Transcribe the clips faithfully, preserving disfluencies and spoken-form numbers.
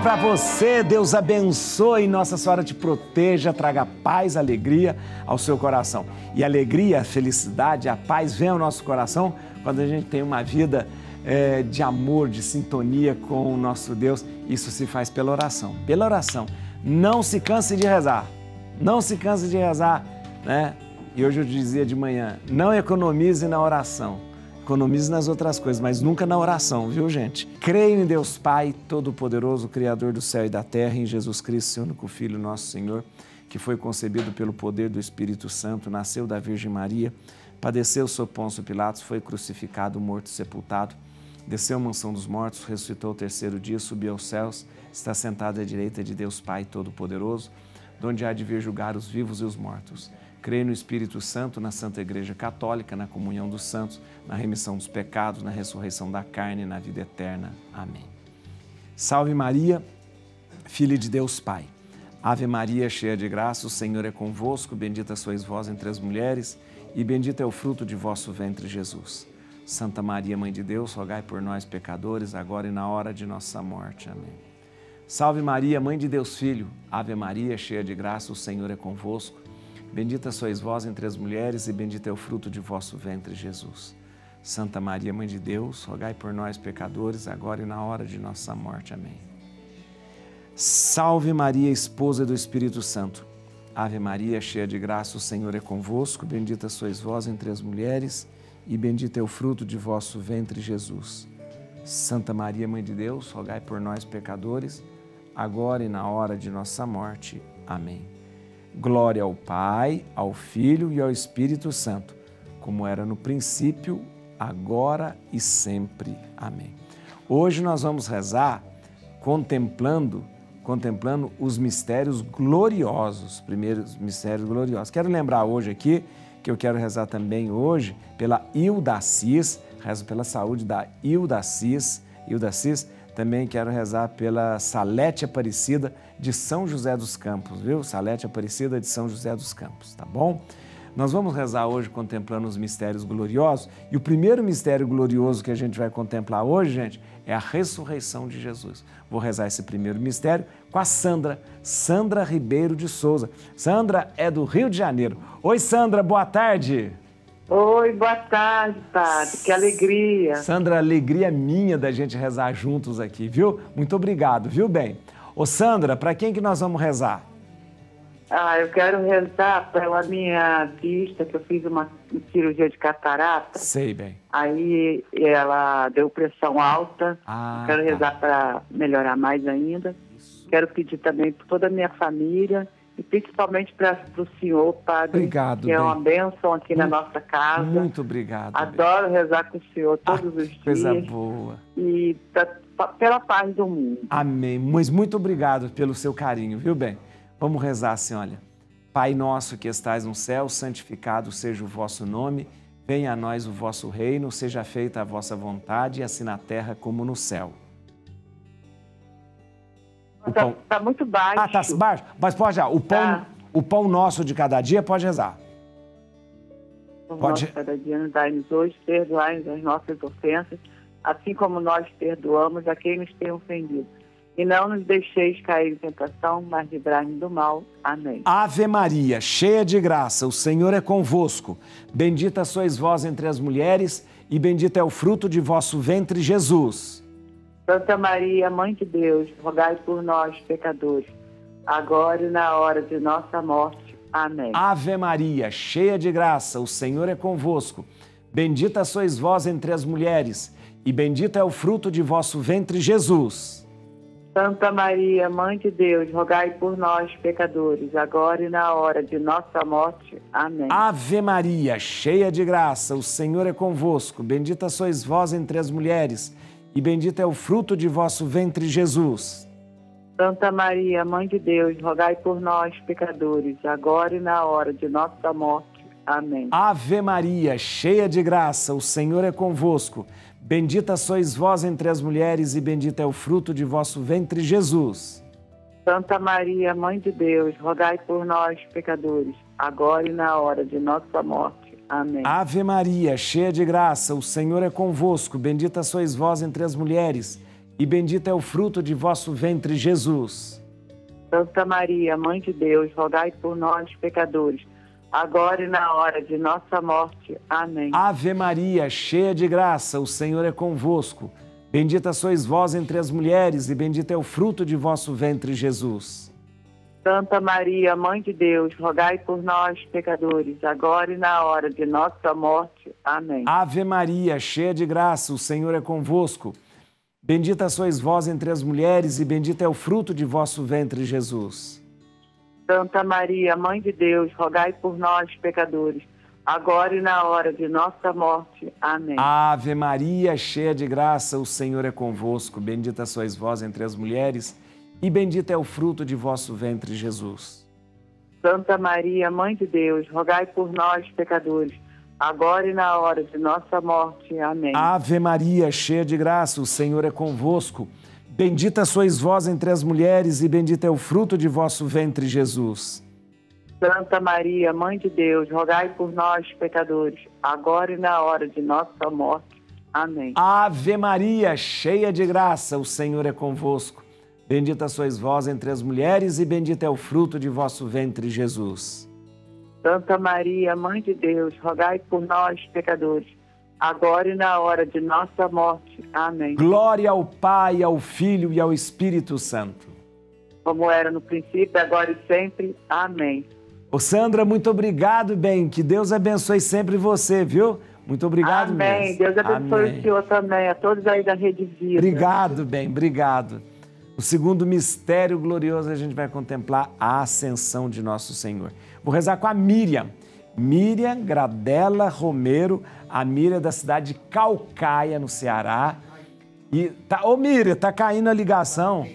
para você, Deus abençoe, Nossa Senhora te proteja, traga paz, alegria ao seu coração. E a alegria, a felicidade, a paz vem ao nosso coração quando a gente tem uma vida é, de amor, de sintonia com o nosso Deus. Isso se faz pela oração, pela oração. Não se canse de rezar, não se canse de rezar, né? E hoje eu dizia de manhã, não economize na oração. Economize nas outras coisas, mas nunca na oração, viu, gente? Creio em Deus Pai, Todo-Poderoso, Criador do céu e da terra, em Jesus Cristo, seu único Filho, nosso Senhor, que foi concebido pelo poder do Espírito Santo, nasceu da Virgem Maria, padeceu sob Pôncio Pilatos, foi crucificado, morto e sepultado, desceu à mansão dos mortos, ressuscitou o terceiro dia, subiu aos céus, está sentado à direita de Deus Pai Todo-Poderoso, de onde há de vir julgar os vivos e os mortos. Creio no Espírito Santo, na Santa Igreja Católica, na comunhão dos santos, na remissão dos pecados, na ressurreição da carne e na vida eterna. Amém. Salve Maria, Filha de Deus Pai. Ave Maria, cheia de graça, o Senhor é convosco, bendita sois vós entre as mulheres e bendito é o fruto de vosso ventre, Jesus. Santa Maria, Mãe de Deus, rogai por nós, pecadores, agora e na hora de nossa morte. Amém. Salve Maria, Mãe de Deus Filho. Ave Maria, cheia de graça, o Senhor é convosco. Bendita sois vós entre as mulheres e bendito é o fruto de vosso ventre, Jesus. Santa Maria, Mãe de Deus, rogai por nós, pecadores, agora e na hora de nossa morte. Amém. Salve Maria, esposa do Espírito Santo. Ave Maria, cheia de graça, o Senhor é convosco. Bendita sois vós entre as mulheres e bendito é o fruto de vosso ventre, Jesus. Santa Maria, Mãe de Deus, rogai por nós, pecadores, agora e na hora de nossa morte. Amém. Glória ao Pai, ao Filho e ao Espírito Santo, como era no princípio, agora e sempre. Amém. Hoje nós vamos rezar contemplando, contemplando os mistérios gloriosos, primeiros mistérios gloriosos. Quero lembrar hoje aqui que eu quero rezar também hoje pela Hilda Assis, rezo pela saúde da Hilda Assis, Hilda Assis. Também quero rezar pela Salete Aparecida de São José dos Campos, viu? Salete Aparecida de São José dos Campos, tá bom? Nós vamos rezar hoje contemplando os mistérios gloriosos e o primeiro mistério glorioso que a gente vai contemplar hoje, gente, é a ressurreição de Jesus. Vou rezar esse primeiro mistério com a Sandra, Sandra Ribeiro de Souza. Sandra é do Rio de Janeiro. Oi, Sandra, boa tarde. Oi, boa tarde, padre. Que alegria. Sandra, alegria minha da gente rezar juntos aqui, viu? Muito obrigado, viu, bem? Ô, Sandra, para quem que nós vamos rezar? Ah, eu quero rezar pela minha vista, que eu fiz uma cirurgia de catarata. Sei, bem. Aí ela deu pressão alta. Ah, quero tá. rezar para melhorar mais ainda. Isso. Quero pedir também para toda a minha família e principalmente para o senhor, padre, obrigado, que é bem. uma bênção aqui muito, na nossa casa. Muito obrigado. Adoro bem. rezar com o senhor todos ah, os dias. Coisa boa. E pra, pra, pela paz do mundo. Amém. Mas muito obrigado pelo seu carinho, viu, bem? Vamos rezar assim, olha. Pai nosso que estais no céu, santificado seja o vosso nome. Venha a nós o vosso reino, seja feita a vossa vontade, assim na terra como no céu. Está tá muito baixo. Ah, tá baixo? Mas pode já. O pão, tá. o pão nosso de cada dia, pode rezar. O pode... nosso de cada dia nos dai-nos hoje, perdoai-nos as nossas ofensas, assim como nós perdoamos a quem nos tem ofendido. E não nos deixeis cair em tentação, mas livrai-nos do mal. Amém. Ave Maria, cheia de graça, o Senhor é convosco. Bendita sois vós entre as mulheres e bendito é o fruto de vosso ventre, Jesus. Santa Maria, Mãe de Deus, rogai por nós, pecadores, agora e na hora de nossa morte. Amém. Ave Maria, cheia de graça, o Senhor é convosco. Bendita sois vós entre as mulheres, e bendito é o fruto de vosso ventre, Jesus. Santa Maria, Mãe de Deus, rogai por nós, pecadores, agora e na hora de nossa morte. Amém. Ave Maria, cheia de graça, o Senhor é convosco. Bendita sois vós entre as mulheres, e bendito é o fruto de vosso ventre, Jesus. Santa Maria, Mãe de Deus, rogai por nós, pecadores, agora e na hora de nossa morte. Amém. Ave Maria, cheia de graça, o Senhor é convosco. Bendita sois vós entre as mulheres e bendito é o fruto de vosso ventre, Jesus. Santa Maria, Mãe de Deus, rogai por nós, pecadores, agora e na hora de nossa morte. Amém. Ave Maria, cheia de graça, o Senhor é convosco. Bendita sois vós entre as mulheres e bendito é o fruto de vosso ventre, Jesus. Santa Maria, Mãe de Deus, rogai por nós, pecadores, agora e na hora de nossa morte. Amém. Ave Maria, cheia de graça, o Senhor é convosco. Bendita sois vós entre as mulheres, e bendito é o fruto de vosso ventre, Jesus. Santa Maria, Mãe de Deus, rogai por nós, pecadores, agora e na hora de nossa morte. Amém. Ave Maria, cheia de graça, o Senhor é convosco. Bendita sois vós entre as mulheres, e bendito é o fruto de vosso ventre, Jesus. Santa Maria, Mãe de Deus, rogai por nós, pecadores, agora e na hora de nossa morte. Amém. Ave Maria, cheia de graça, o Senhor é convosco. Bendita sois vós entre as mulheres, e bendito é o fruto de vosso ventre, Jesus. Santa Maria, Mãe de Deus, rogai por nós, pecadores, agora e na hora de nossa morte. Amém. Ave Maria, cheia de graça, o Senhor é convosco. Bendita sois vós entre as mulheres, e bendito é o fruto de vosso ventre, Jesus. Santa Maria, Mãe de Deus, rogai por nós, pecadores, agora e na hora de nossa morte. Amém. Ave Maria, cheia de graça, o Senhor é convosco. Bendita sois vós entre as mulheres, e bendito é o fruto de vosso ventre, Jesus. Santa Maria, Mãe de Deus, rogai por nós, pecadores, agora e na hora de nossa morte. Amém. Glória ao Pai, ao Filho e ao Espírito Santo. Como era no princípio, agora e sempre. Amém. Ô Sandra, muito obrigado, bem. Que Deus abençoe sempre você, viu? Muito obrigado Amém. mesmo. Deus abençoe Amém. o senhor também, a todos aí da Rede Vida. Obrigado, bem. Obrigado. O segundo mistério glorioso, a gente vai contemplar a ascensão de nosso Senhor. Vou rezar com a Miriam. Miriam Gradella Romero, a Miriam da cidade de Caucaia, no Ceará. E tá, ô Miriam, tá caindo a ligação.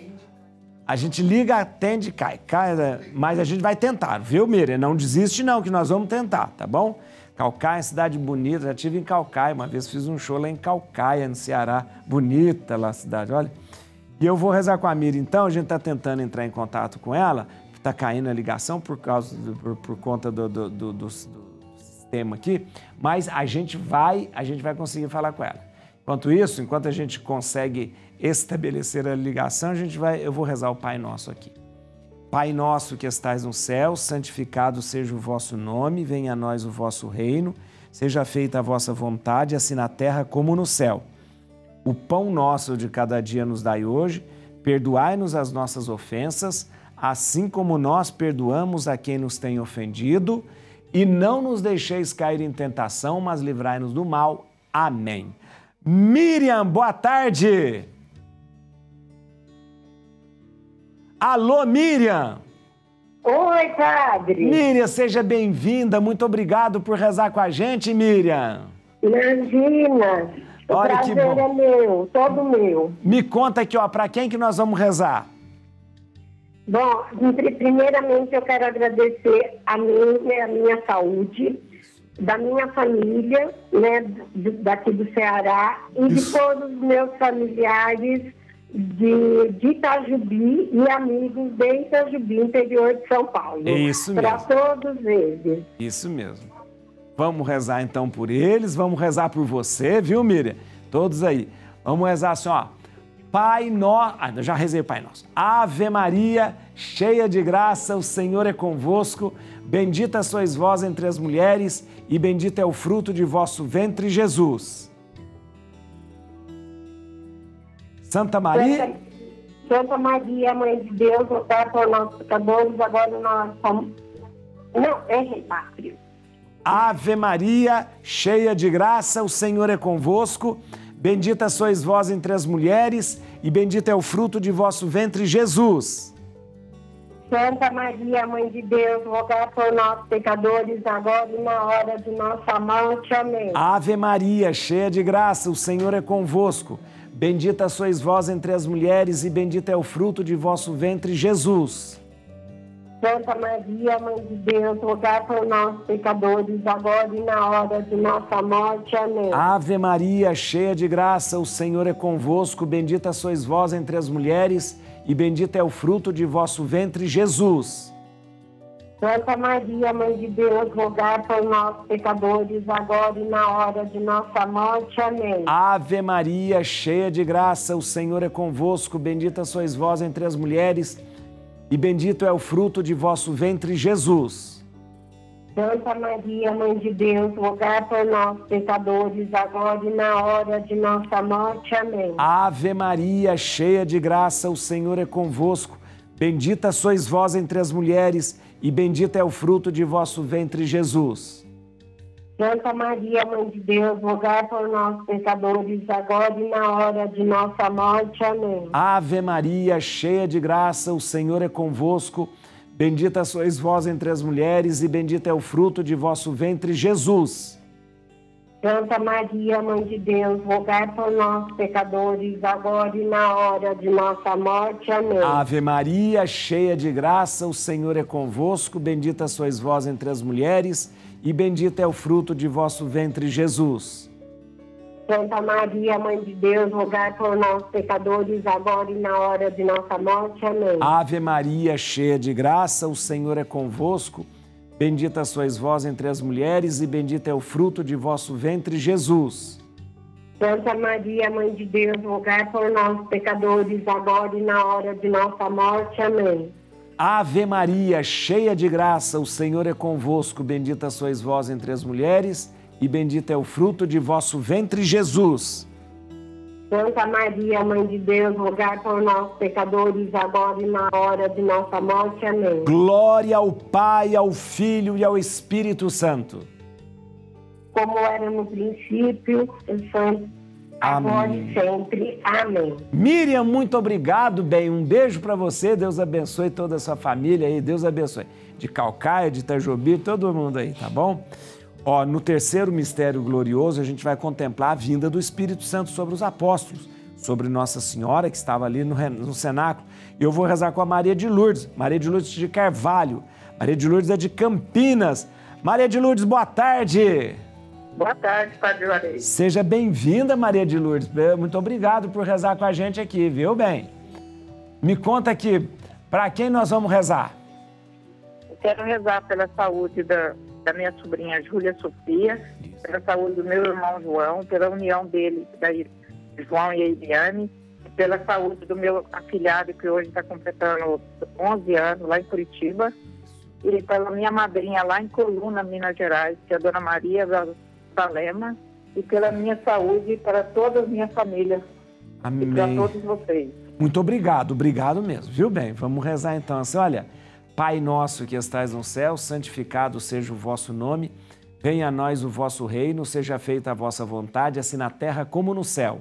A gente liga, atende, cai, cai, mas a gente vai tentar, viu, Miriam? Não desiste não, que nós vamos tentar, tá bom? Caucaia, cidade bonita, já estive em Caucaia, uma vez fiz um show lá em Caucaia, no Ceará. Bonita lá a cidade, olha. E eu vou rezar com a Miriam, então, a gente está tentando entrar em contato com ela, está caindo a ligação por, causa do, por, por conta do, do, do, do, do sistema aqui, mas a gente vai, a gente vai conseguir falar com ela. Enquanto isso, enquanto a gente consegue estabelecer a ligação, a gente vai, eu vou rezar o Pai Nosso aqui. Pai nosso que estais no céu, santificado seja o vosso nome, venha a nós o vosso reino, seja feita a vossa vontade, assim na terra como no céu. O pão nosso de cada dia nos dai hoje, perdoai-nos as nossas ofensas, assim como nós perdoamos a quem nos tem ofendido, e não nos deixeis cair em tentação, mas livrai-nos do mal. Amém. Miriam, boa tarde! Alô, Miriam! Oi, padre! Miriam, seja bem-vinda, muito obrigado por rezar com a gente, Miriam. Imagina! O Olha que prazer bom. é meu, todo meu. Me conta aqui, ó, para quem que nós vamos rezar? Bom, primeiramente eu quero agradecer a minha, a minha saúde, da minha família, né, daqui do Ceará, e Isso. de todos os meus familiares de, de Itajubi e amigos de Itajubi, interior de São Paulo. Isso Para mesmo. todos eles. Isso mesmo. Vamos rezar então por eles, vamos rezar por você, viu, Miriam? Todos aí. Vamos rezar assim, ó. Pai Nosso... Ah, eu já rezei o Pai Nosso. Ave Maria, cheia de graça, o Senhor é convosco. Bendita sois vós entre as mulheres, e bendito é o fruto de vosso ventre, Jesus. Santa Maria... Santa, Santa Maria, Mãe de Deus, rogai por nós pecadores, agora nós somos... Não, errei, padre. Ave Maria, cheia de graça, o Senhor é convosco. Bendita sois vós entre as mulheres, e bendito é o fruto de vosso ventre, Jesus. Santa Maria, Mãe de Deus, rogai por nós, pecadores, agora e na hora de nossa morte. Amém. Ave Maria, cheia de graça, o Senhor é convosco. Bendita sois vós entre as mulheres, e bendito é o fruto de vosso ventre, Jesus. Santa Maria, Mãe de Deus, rogai por nós, pecadores, agora e na hora de nossa morte. Amém. Ave Maria, cheia de graça, o Senhor é convosco. Bendita sois vós entre as mulheres, e bendito é o fruto de vosso ventre, Jesus. Santa Maria, Mãe de Deus, rogai por nós, pecadores, agora e na hora de nossa morte. Amém. Ave Maria, cheia de graça, o Senhor é convosco. Bendita sois vós entre as mulheres, e bendito é o fruto de vosso ventre, Jesus. Santa Maria, Mãe de Deus, rogai por nós, pecadores, agora e na hora de nossa morte. Amém. Ave Maria, cheia de graça, o Senhor é convosco. Bendita sois vós entre as mulheres, e bendito é o fruto de vosso ventre, Jesus. Santa Maria, Mãe de Deus, rogai por nós, pecadores, agora e na hora de nossa morte. Amém. Ave Maria, cheia de graça, o Senhor é convosco. Bendita sois vós entre as mulheres, e bendito é o fruto de vosso ventre, Jesus. Santa Maria, Mãe de Deus, rogai por nós, pecadores, agora e na hora de nossa morte. Amém. Ave Maria, cheia de graça, o Senhor é convosco. Bendita sois vós entre as mulheres, e bendito é o fruto de vosso ventre, Jesus. Santa Maria, Mãe de Deus, rogai por nós, pecadores, agora e na hora de nossa morte. Amém. Ave Maria, cheia de graça, o Senhor é convosco. Bendita sois vós entre as mulheres, e bendito é o fruto de vosso ventre, Jesus. Santa Maria, Mãe de Deus, rogai por nós, pecadores, agora e na hora de nossa morte. Amém. Ave Maria, cheia de graça, o Senhor é convosco. Bendita sois vós entre as mulheres, e bendito é o fruto de vosso ventre, Jesus. Santa Maria, Mãe de Deus, rogai por nós, pecadores, agora e na hora de nossa morte. Amém. Glória ao Pai, ao Filho e ao Espírito Santo. Como era no princípio, foi agora e sempre. Amém. Miriam, muito obrigado, bem. Um beijo para você. Deus abençoe toda a sua família aí. Deus abençoe. De Calcaia, de Itajobi, todo mundo aí, tá bom? Ó, no terceiro mistério glorioso, a gente vai contemplar a vinda do Espírito Santo sobre os apóstolos, sobre Nossa Senhora, que estava ali no, no cenáculo. E eu vou rezar com a Maria de Lourdes, Maria de Lourdes de Carvalho. Maria de Lourdes é de Campinas. Maria de Lourdes, boa tarde. Boa tarde, Padre Juarez. Seja bem-vinda, Maria de Lourdes. Muito obrigado por rezar com a gente aqui, viu, bem? Me conta aqui, para quem nós vamos rezar? Eu quero rezar pela saúde da... da minha sobrinha Júlia Sofia, pela saúde do meu irmão João, pela união dele, da João e a Eliane, pela saúde do meu afilhado, que hoje está completando onze anos, lá em Curitiba, e pela minha madrinha lá em Coluna, Minas Gerais, que é a Dona Maria Salema, e pela minha saúde para toda a minha família. Amém. E para todos vocês. Muito obrigado, obrigado mesmo, viu bem? Vamos rezar então. Assim, olha, Pai nosso que estais no céu, santificado seja o vosso nome, venha a nós o vosso reino, seja feita a vossa vontade, assim na terra como no céu.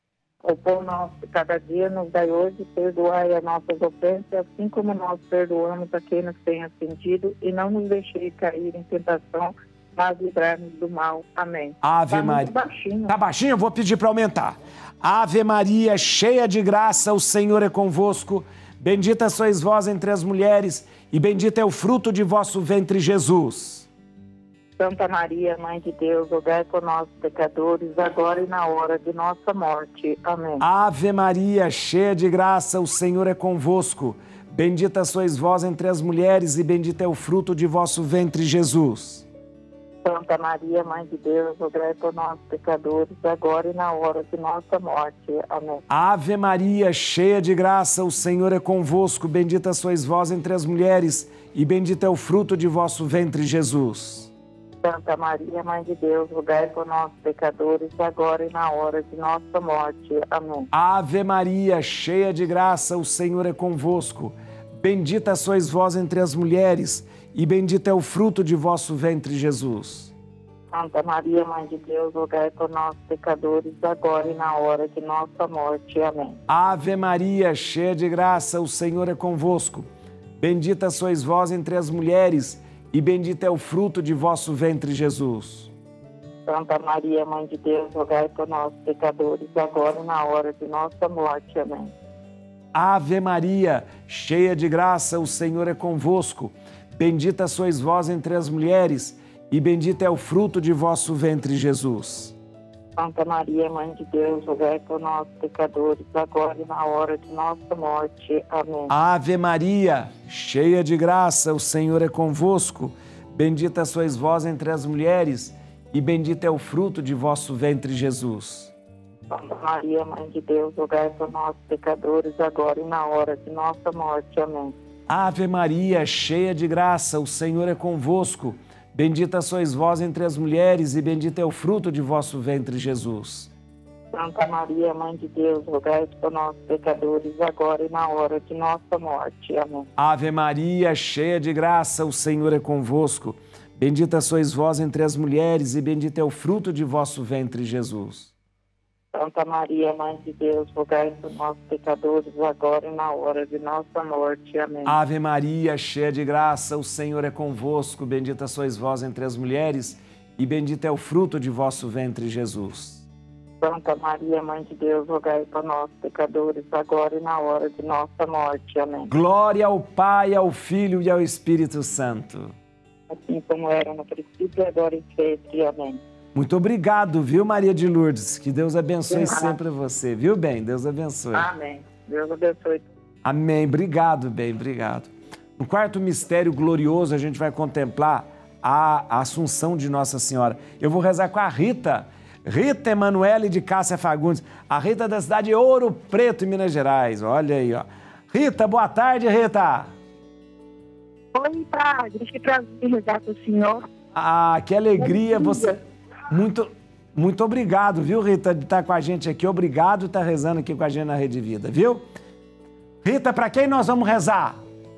O pão nosso de cada dia nos dai hoje, perdoai as nossas ofensas, assim como nós perdoamos a quem nos tem ofendido, e não nos deixeis cair em tentação, mas livrai-nos do mal. Amém. Ave tá Maria. Muito baixinho. Tá baixinho? Eu vou pedir para aumentar. Ave Maria, cheia de graça, o Senhor é convosco. Bendita sois vós entre as mulheres, e bendito é o fruto de vosso ventre, Jesus. Santa Maria, Mãe de Deus, rogai por nós, pecadores, agora e na hora de nossa morte. Amém. Ave Maria, cheia de graça, o Senhor é convosco. Bendita sois vós entre as mulheres, e bendito é o fruto de vosso ventre, Jesus. Santa Maria, Mãe de Deus, rogai por nós, pecadores, agora e na hora de nossa morte. Amém. Ave Maria, cheia de graça, o Senhor é convosco. Bendita sois vós entre as mulheres, e bendito é o fruto de vosso ventre, Jesus. Santa Maria, Mãe de Deus, rogai por nós, pecadores, agora e na hora de nossa morte. Amém. Ave Maria, cheia de graça, o Senhor é convosco. Bendita sois vós entre as mulheres, e bendito é o fruto de vosso ventre, Jesus. Santa Maria, Mãe de Deus, rogai por nós, pecadores, agora e na hora de nossa morte. Amém. Ave Maria, cheia de graça, o Senhor é convosco. Bendita sois vós entre as mulheres, e bendito é o fruto de vosso ventre, Jesus. Santa Maria, Mãe de Deus, rogai por nós, pecadores, agora e na hora de nossa morte. Amém. Ave Maria, cheia de graça, o Senhor é convosco. Bendita sois vós entre as mulheres, e bendito é o fruto de vosso ventre, Jesus. Santa Maria, Mãe de Deus, rogai por nós, pecadores, agora e na hora de nossa morte. Amém. Ave Maria, cheia de graça, o Senhor é convosco. Bendita sois vós entre as mulheres, e bendito é o fruto de vosso ventre, Jesus. Santa Maria, Mãe de Deus, rogai por nós, pecadores, agora e na hora de nossa morte. Amém. Ave Maria, cheia de graça, o Senhor é convosco. Bendita sois vós entre as mulheres, e bendito é o fruto de vosso ventre, Jesus. Santa Maria, Mãe de Deus, rogai por nós, pecadores, agora e na hora de nossa morte. Amém. Ave Maria, cheia de graça, o Senhor é convosco. Bendita sois vós entre as mulheres, e bendito é o fruto de vosso ventre, Jesus. Santa Maria, Mãe de Deus, rogai por nós, pecadores, agora e na hora de nossa morte. Amém. Ave Maria, cheia de graça, o Senhor é convosco. Bendita sois vós entre as mulheres, e bendito é o fruto de vosso ventre, Jesus. Santa Maria, Mãe de Deus, rogai por nós, pecadores, agora e na hora de nossa morte. Amém. Glória ao Pai, ao Filho e ao Espírito Santo. Assim como era no princípio, agora e sempre. Amém. Muito obrigado, viu, Maria de Lourdes? Que Deus abençoe Amém. sempre você, viu, bem? Deus abençoe. Amém. Deus abençoe. Amém. Obrigado, bem, obrigado. No quarto mistério glorioso, a gente vai contemplar a Assunção de Nossa Senhora. Eu vou rezar com a Rita, Rita Emanuele de Cássia Fagundes, a Rita da cidade de Ouro Preto, em Minas Gerais. Olha aí, ó. Rita, boa tarde, Rita. Oi, padre. Que prazer rezar com o senhor. Ah, que alegria você... Muito, muito obrigado, viu, Rita, de estar com a gente aqui. Obrigado por estar rezando aqui com a gente na Rede Vida, viu? Rita, para quem nós vamos rezar?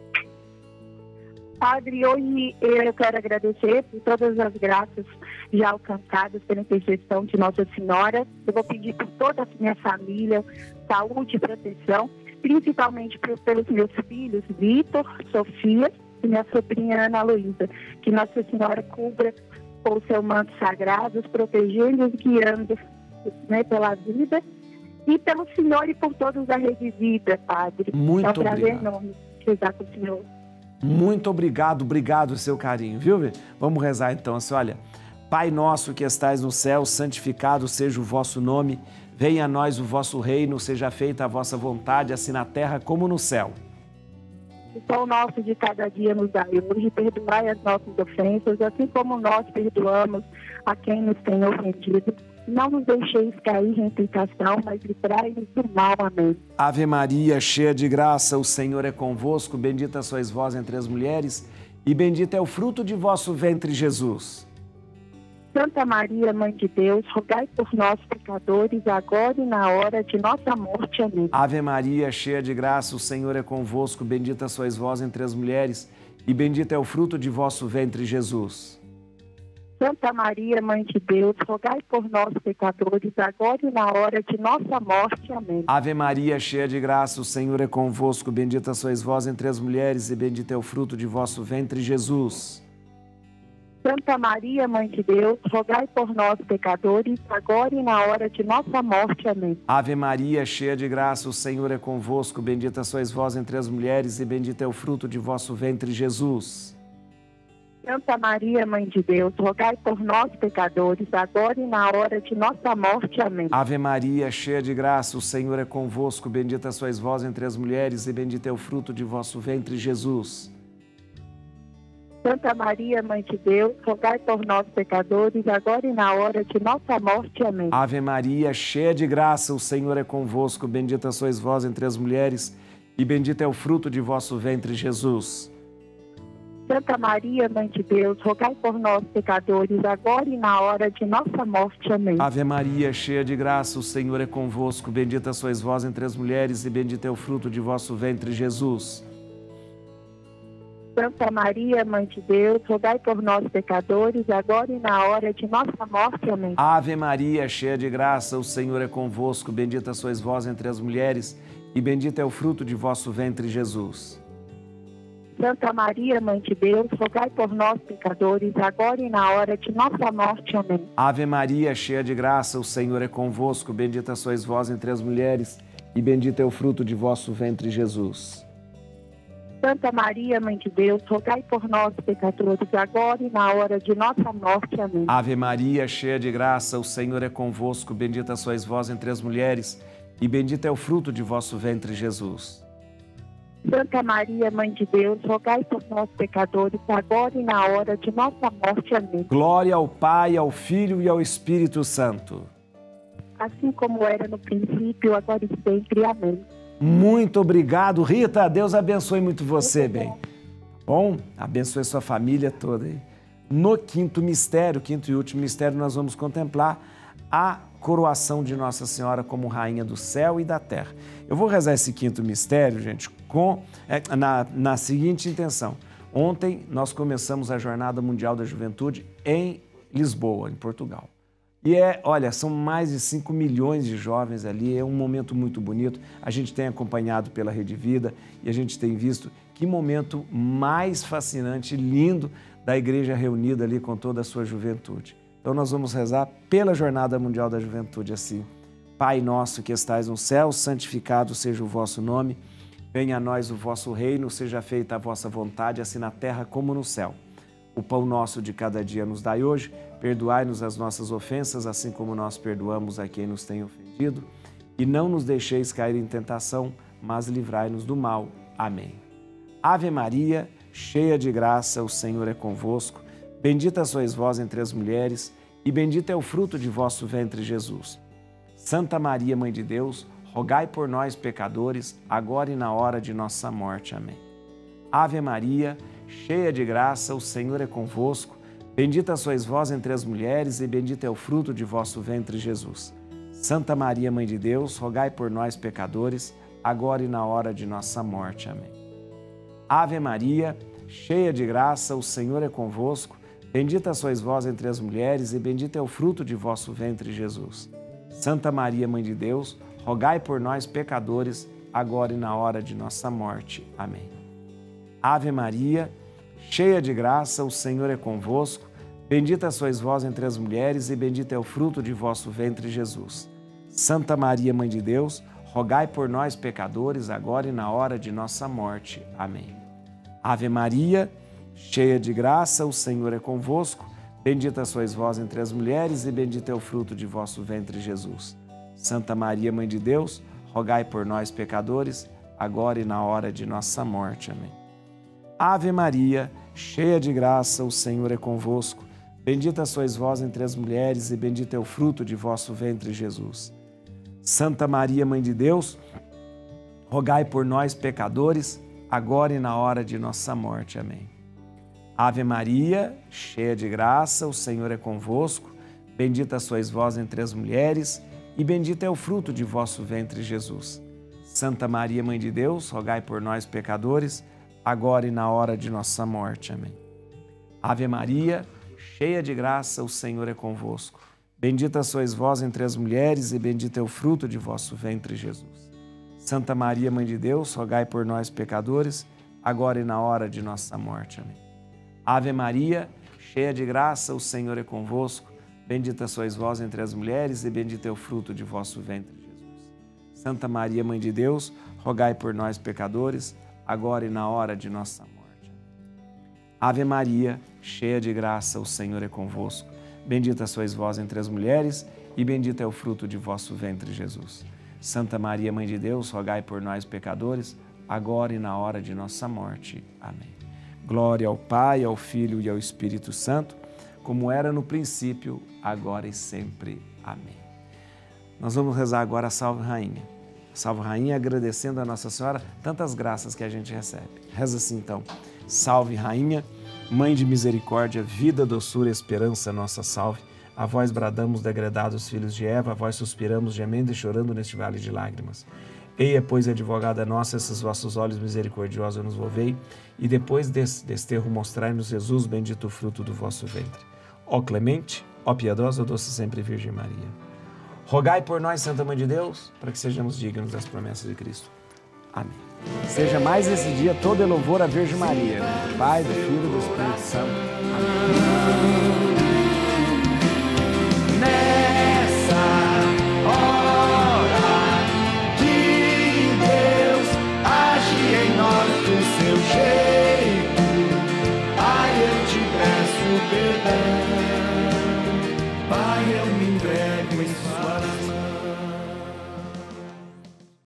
Padre, hoje eu quero agradecer por todas as graças já alcançadas pela intercessão de Nossa Senhora. Eu vou pedir por toda a minha família, saúde e proteção, principalmente por, pelos meus filhos, Vitor, Sofia e minha sobrinha Ana Luísa. Que Nossa Senhora cubra com o seu manto sagrado, protegendo e guiando, né, pela vida e pelo Senhor e por todos da Rede Vida, Padre. Muito é um prazer obrigado. enorme rezar com o Senhor. Muito obrigado, obrigado, seu carinho, viu? Vamos rezar então, assim, olha. Pai nosso que estais no céu, santificado seja o vosso nome, venha a nós o vosso reino, seja feita a vossa vontade, assim na terra como no céu. O pão nosso de cada dia nos dai hoje, perdoai as nossas ofensas, assim como nós perdoamos a quem nos tem ofendido. Não nos deixeis cair em tentação, mas livrai-nos do mal. Amém. Ave Maria, cheia de graça, o Senhor é convosco, bendita sois vós entre as mulheres, e bendito é o fruto de vosso ventre, Jesus. Santa Maria, Mãe de Deus, rogai por nós, pecadores, agora e na hora de nossa morte. Amém. Ave Maria, cheia de graça, o Senhor é convosco, bendita sois vós entre as mulheres, e bendito é o fruto de vosso ventre, Jesus. Santa Maria, Mãe de Deus, rogai por nós, pecadores, agora e na hora de nossa morte. Amém. Ave Maria, cheia de graça, o Senhor é convosco, bendita sois vós entre as mulheres, e bendito é o fruto de vosso ventre, Jesus. Santa Maria, Mãe de Deus, rogai por nós, pecadores, agora e na hora de nossa morte. Amém. Ave Maria, cheia de graça, o Senhor é convosco, bendita sois vós entre as mulheres, e bendito é o fruto de vosso ventre, Jesus. Santa Maria, Mãe de Deus, rogai por nós, pecadores, agora e na hora de nossa morte. Amém. Ave Maria, cheia de graça, o Senhor é convosco, bendita sois vós entre as mulheres, e bendito é o fruto de vosso ventre, Jesus. Santa Maria, Mãe de Deus, rogai por nós, pecadores, agora e na hora de nossa morte. Amém. Ave Maria, cheia de graça, o Senhor é convosco, bendita sois vós entre as mulheres, e bendito é o fruto de vosso ventre, Jesus. Santa Maria, Mãe de Deus, rogai por nós, pecadores, agora e na hora de nossa morte. Amém. Ave Maria, cheia de graça, o Senhor é convosco, bendita sois vós entre as mulheres, e bendito é o fruto de vosso ventre, Jesus. Santa Maria, Mãe de Deus, rogai por nós, pecadores, agora e na hora de nossa morte. Amém. Ave Maria, cheia de graça, o Senhor é convosco, bendita sois vós entre as mulheres, e bendito é o fruto de vosso ventre, Jesus. Santa Maria, Mãe de Deus, rogai por nós, pecadores, agora e na hora de nossa morte. Amém. Ave Maria, cheia de graça, o Senhor é convosco, bendita sois vós entre as mulheres, e bendito é o fruto de vosso ventre, Jesus. Santa Maria, Mãe de Deus, rogai por nós, pecadores, agora e na hora de nossa morte. Amém. Ave Maria, cheia de graça, o Senhor é convosco. Bendita sois vós entre as mulheres, e bendito é o fruto de vosso ventre, Jesus. Santa Maria, Mãe de Deus, rogai por nós, pecadores, agora e na hora de nossa morte. Amém. Glória ao Pai, ao Filho e ao Espírito Santo. Assim como era no princípio, agora e sempre. Amém. Muito obrigado, Rita. Deus abençoe muito você, bem. Bom, abençoe sua família toda aí. No quinto mistério, quinto e último mistério, nós vamos contemplar a coroação de Nossa Senhora como Rainha do céu e da terra. Eu vou rezar esse quinto mistério, gente, com, é, na, na seguinte intenção. Ontem nós começamos a Jornada Mundial da Juventude em Lisboa, em Portugal. E é, olha, são mais de cinco milhões de jovens ali, é um momento muito bonito. A gente tem acompanhado pela Rede Vida e a gente tem visto que momento mais fascinante e lindo da igreja reunida ali com toda a sua juventude. Então nós vamos rezar pela Jornada Mundial da Juventude assim. Pai nosso que estais no céu, santificado seja o vosso nome. Venha a nós o vosso reino, seja feita a vossa vontade, assim na terra como no céu. O pão nosso de cada dia nos dai hoje, perdoai-nos as nossas ofensas, assim como nós perdoamos a quem nos tem ofendido. E não nos deixeis cair em tentação, mas livrai-nos do mal. Amém. Ave Maria, cheia de graça, o Senhor é convosco. Bendita sois vós entre as mulheres, e bendito é o fruto de vosso ventre, Jesus. Santa Maria, Mãe de Deus, rogai por nós, pecadores, agora e na hora de nossa morte. Amém. Ave Maria, cheia de graça, o Senhor é convosco. Bendita sois vós entre as mulheres, e bendito é o fruto de vosso ventre, Jesus. Santa Maria, Mãe de Deus, rogai por nós, pecadores, agora e na hora de nossa morte. Amém. Ave Maria, cheia de graça, o Senhor é convosco. Bendita sois vós entre as mulheres, e bendito é o fruto de vosso ventre, Jesus. Santa Maria, Mãe de Deus, rogai por nós, pecadores, agora e na hora de nossa morte. Amém. Ave Maria, cheia de graça, o Senhor é convosco. Bendita sois vós entre as mulheres, e bendito é o fruto de vosso ventre, Jesus. Santa Maria, Mãe de Deus, rogai por nós, pecadores, agora e na hora de nossa morte. Amém. Ave Maria, cheia de graça, o Senhor é convosco. Bendita sois vós entre as mulheres, e bendito é o fruto de vosso ventre, Jesus. Santa Maria, Mãe de Deus, rogai por nós, pecadores, agora e na hora de nossa morte. Amém. Ave Maria, cheia de graça, o Senhor é convosco. Bendita sois vós entre as mulheres, e bendito é o fruto de vosso ventre, Jesus. Santa Maria, Mãe de Deus, rogai por nós, pecadores, agora e na hora de nossa morte. Amém. Ave Maria, cheia de graça, o Senhor é convosco. Bendita sois vós entre as mulheres, e bendito é o fruto de vosso ventre, Jesus. Santa Maria, Mãe de Deus, rogai por nós, pecadores, agora e na hora de nossa morte. Amém. Ave Maria, cheia de graça, o Senhor é convosco. Bendita sois vós entre as mulheres, e bendito é o fruto de vosso ventre, Jesus. Santa Maria, Mãe de Deus, rogai por nós, pecadores, agora e na hora de nossa morte. Amém. Ave Maria, cheia de graça, o Senhor é convosco. Bendita sois vós entre as mulheres, e bendito é o fruto de vosso ventre, Jesus. Santa Maria, Mãe de Deus, rogai por nós, pecadores, agora e na hora de nossa morte. Ave Maria, cheia de graça, o Senhor é convosco. Bendita sois vós entre as mulheres, e bendito é o fruto de vosso ventre, Jesus. Santa Maria, Mãe de Deus, rogai por nós, pecadores, agora e na hora de nossa morte. Amém. Glória ao Pai, ao Filho e ao Espírito Santo, como era no princípio, agora e sempre. Amém. Nós vamos rezar agora a Salve Rainha. Salve Rainha, agradecendo a Nossa Senhora tantas graças que a gente recebe. Reza assim então. Salve Rainha, Mãe de misericórdia, vida, doçura, esperança, nossa salve. A vós bradamos, degredados filhos de Eva, a vós suspiramos, gemendo e chorando neste vale de lágrimas. Eia, pois, advogada nossa, esses vossos olhos misericordiosos nos volvei, e depois desse desterro mostrai-nos Jesus, bendito o fruto do vosso ventre. Ó clemente, ó piedosa, ó doce sempre Virgem Maria. Rogai por nós, Santa Mãe de Deus, para que sejamos dignos das promessas de Cristo. Amém. Seja mais esse dia todo em louvor à Virgem Maria, do Pai, do Filho e do Espírito Santo. Amém.